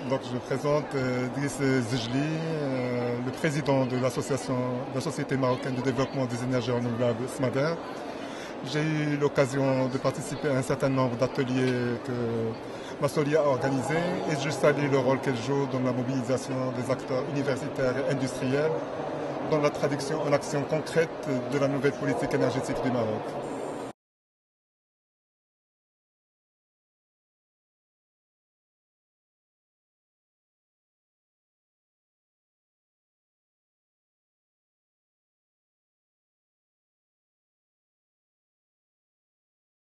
Donc je présente Driss Zijli, le président de l'association, de la Société marocaine de développement des énergies renouvelables, SMADER. J'ai eu l'occasion de participer à un certain nombre d'ateliers que Massolia a organisés et je salue le rôle qu'elle joue dans la mobilisation des acteurs universitaires et industriels, dans la traduction en action concrète de la nouvelle politique énergétique du Maroc.